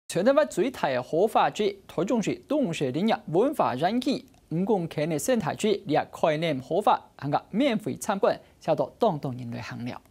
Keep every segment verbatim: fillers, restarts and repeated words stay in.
全台湾最大的合法节，台中市东社领域文化人气，五公顷的生态区也概念合法，还个免费参观，小到当当人类行了。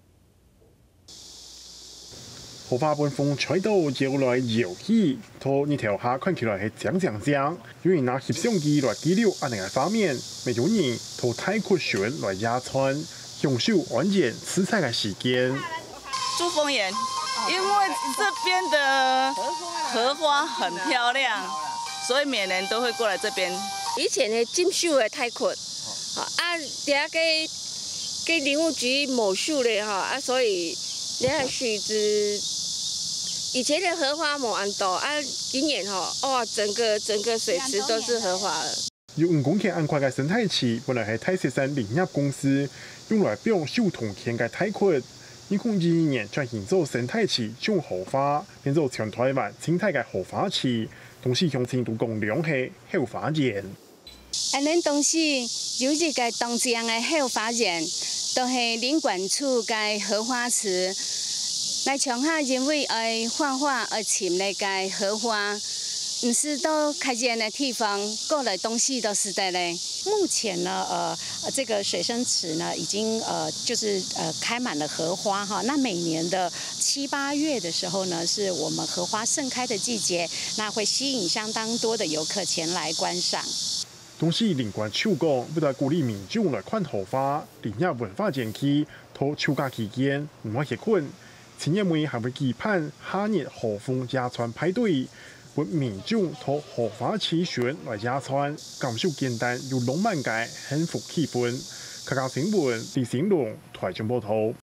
合法本风吹到摇来摇去，拖日头下看起来是正正正，有人拿摄像机来记录安尼个画面，咪有人拖太酷船来压川，享受完整吃菜的时间。 珠峰岩，因为这边的荷花很漂亮，所以每年都会过来这边。 以前的金秀的太酷，啊，底下给给林务局某树的哈啊，所以你看水质，以前的荷花冇安多啊，今年哈哇，整个整个水池都是荷花了。 有五公顷安块嘅生态池，本来係太石山林業公司用來表秀同田嘅太酷。二零二二年轉型做生態池種荷花，變做全台灣生態嘅荷花池，同時向程度講兩係後發展。 啊，咱當時有一個當這樣嘅後發展，都係林管處嘅荷花池，來從下因為愛畫畫而尋那個荷花，唔是都開建的地方，過來東西都是的嘞。 目前呢，呃，这个水生池呢，已经呃，就是呃，开满了荷花哈。那每年的七八月的时候呢，是我们荷花盛开的季节，那会吸引相当多的游客前来观赏。 同時，林管處講，為了鼓勵民眾來看荷花，林業文化園區到秋假期間唔可以困，前一枚還會舉辦夏日荷風壓川派對。為民眾到荷花池船來壓川，感受簡單又浪漫嘅幸福氣氛。客家新聞李成龍台中報道。